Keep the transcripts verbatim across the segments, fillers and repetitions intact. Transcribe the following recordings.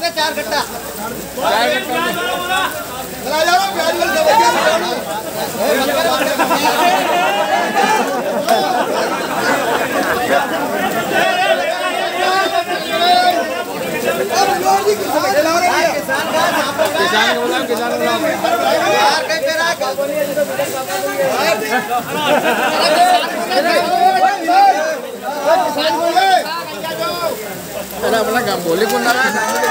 का चार कट्टा चार कट्टा चला जा रहा हूँ प्याज वाले सब किसान बोला किसान बोला यार कहीं पे रहा किसान बोले अरे अपना काम बोले कौन रहा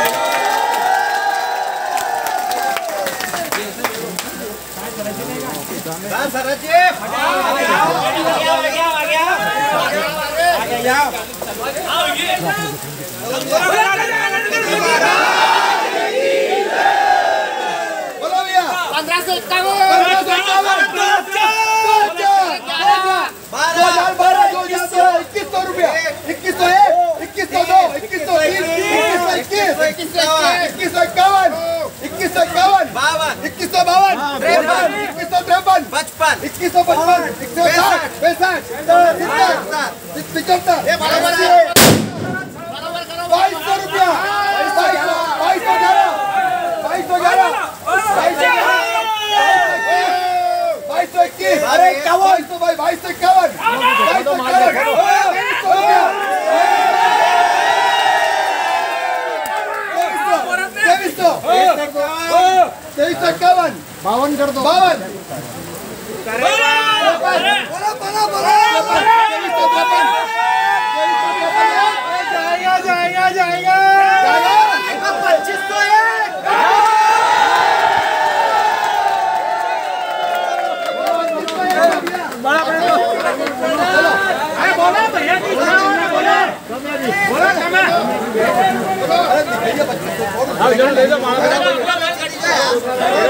सरज जी आ गया आ गया आ गया बोलो भैया पंद्रह सौ इक्यावन दो हजार बारह दो हजार तेरह इक्कीस सौ रुपया इक्कीस सौ एक इक्कीस सौ दो इक्कीस सौ तीन इक्कीस सौ इक्कीस इक्कीस सौ इक्यावन इक्कीस सौ इक्यावन इक्कीस सौ बावन तिरपन इक्कीस सौ तिरपन पचपन इक्कीस सौ पचपन इक्कीस सौ साठ पैंसठ पिछहत्तर बाईस सौ रुपया बाईस सौ ग्यारह बाईस सौ ग्यारह बाईस सौ इक्कीस अरे इक्यावन बाईस सौ इक्यावन बाईस सौ तेईस सौ तेईस सौ इक्यावन बावन कर दो बावन जाएगा जाएगा जाएगा पच्चीस सौ बोला भैया बोला बोला बोला